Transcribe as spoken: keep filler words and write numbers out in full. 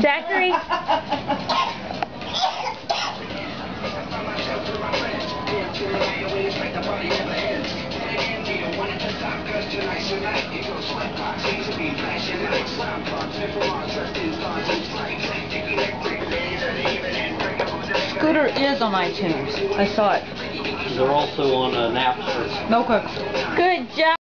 Zachary? Scooter is on iTunes. I saw it. They're also on uh, Napster. Okay. Good job.